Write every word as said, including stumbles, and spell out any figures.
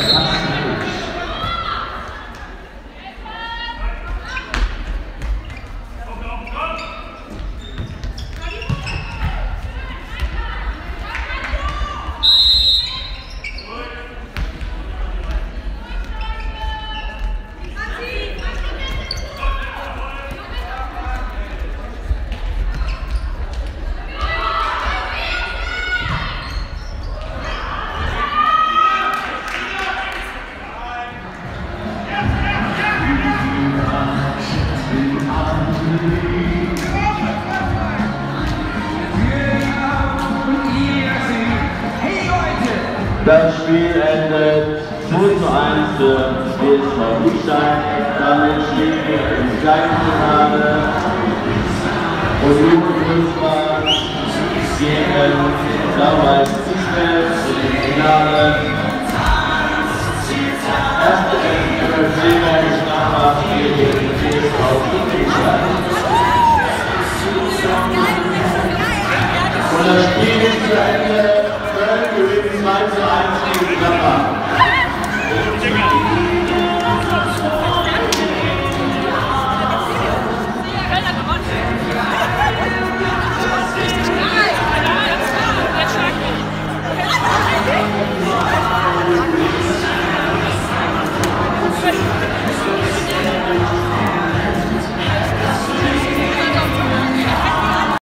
Das Spiel endet null zu eins für B S V Liechtenstein. Damit stehen wir im gleichen Finale. Und Jugendfußball gegen Blau-Weiß Ziesfeld im Finale. Erste F F C Strafbach gegen B S V Liechtenstein. Und das Spiel ist zu Ende. zwei zu eins gegen Gladbach.